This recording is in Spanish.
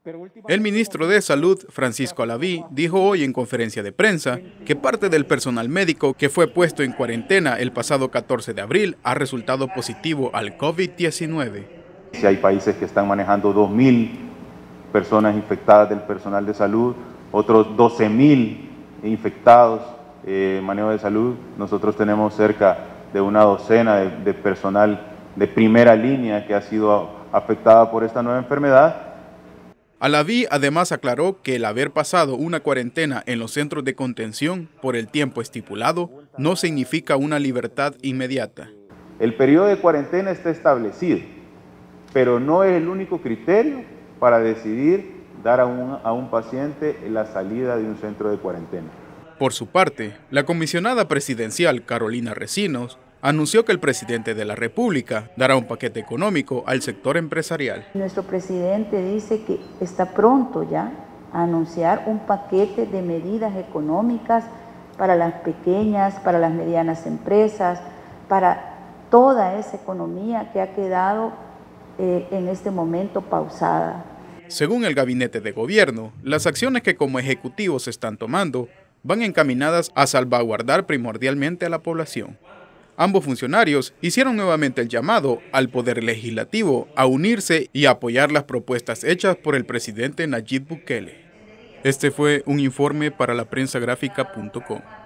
El ministro de Salud, Francisco Alaví, dijo hoy en conferencia de prensa que parte del personal médico que fue puesto en cuarentena el pasado 14 de abril ha resultado positivo al COVID-19. Si hay países que están manejando 2.000 personas infectadas del personal de salud, otros 12.000 infectados manejo de salud. Nosotros tenemos cerca de una docena de personal de primera línea que ha sido afectada por esta nueva enfermedad. Alaví además aclaró que el haber pasado una cuarentena en los centros de contención por el tiempo estipulado no significa una libertad inmediata. El periodo de cuarentena está establecido, pero no es el único criterio para decidir dar a un paciente la salida de un centro de cuarentena. Por su parte, la comisionada presidencial Carolina Recinos anunció que el presidente de la República dará un paquete económico al sector empresarial. Nuestro presidente dice que está pronto ya a anunciar un paquete de medidas económicas para las pequeñas, para las medianas empresas, para toda esa economía que ha quedado en este momento pausada. Según el gabinete de gobierno, las acciones que como ejecutivos se están tomando van encaminadas a salvaguardar primordialmente a la población. Ambos funcionarios hicieron nuevamente el llamado al Poder Legislativo a unirse y apoyar las propuestas hechas por el presidente Nayib Bukele. Este fue un informe para laprensagráfica.com.